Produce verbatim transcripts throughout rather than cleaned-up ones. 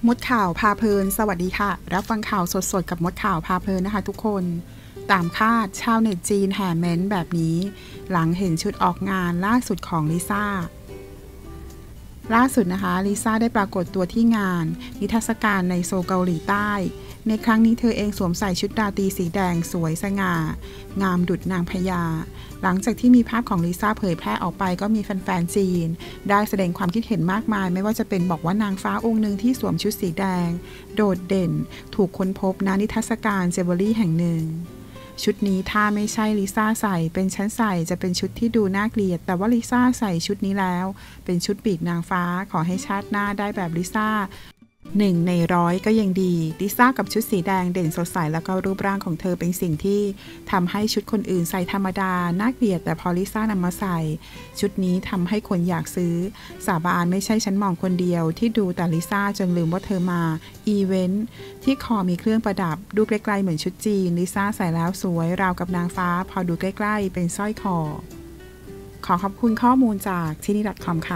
มดข่าวพาเพลินสวัสดีค่ะรับฟังข่าวสดๆกับมดข่าวพาเพลินนะคะทุกคนตามคาดชาวเน็ตจีนแห่เม้นแบบนี้หลังเห็นชุดออกงานล่าสุดของลิซ่าล่าสุดนะคะลิซ่าได้ปรากฏตัวที่งานนิทรรศการในโซลเกาหลีใต้ในครั้งนี้เธอเองสวมใส่ชุดราตรีสีแดงสวยสง่างามดุจนางพญาหลังจากที่มีภาพของลิซ่าเผยแพร่ออกไปก็มีแฟนๆจีนได้แสดงความคิดเห็นมากมายไม่ว่าจะเป็นบอกว่านางฟ้าองค์หนึ่งที่สวมชุดสีแดงโดดเด่นถูกค้นพบณนิทรรศการเจเวลรี่แห่งหนึ่งชุดนี้ถ้าไม่ใช่ลิซ่าใส่เป็นชั้นใส่จะเป็นชุดที่ดูน่าเกลียดแต่ว่าลิซ่าใส่ชุดนี้แล้วเป็นชุดปีกนางฟ้าขอให้ชาติหน้าได้แบบลิซ่าหนึ่งในร้อยก็ยังดีลิซ่ากับชุดสีแดงเด่นสดใสแล้วก็รูปร่างของเธอเป็นสิ่งที่ทำให้ชุดคนอื่นใส่ธรรมดาน่าเกลียดแต่พอลิซ่านำมาใส่ชุดนี้ทำให้คนอยากซื้อสาบานไม่ใช่ฉันมองคนเดียวที่ดูแต่ลิซ่าจนลืมว่าเธอมาอีเวนต์ที่คอมีเครื่องประดับดูใกล้ๆเหมือนชุดจีนลิซ่าใส่แล้วสวยราวกับนางฟ้าพอดูใกล้ๆเป็นสร้อยคอขอขอบคุณข้อมูลจากที่นี่ .com ค่ะ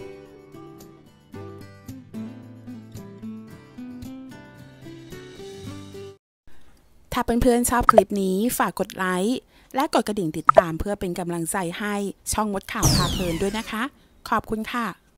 ถ้าเพื่อนๆชอบคลิปนี้ฝากกดไลค์และกดกระดิ่งติดตามเพื่อเป็นกำลังใจให้ช่องมดข่าวพาเพลินด้วยนะคะขอบคุณค่ะ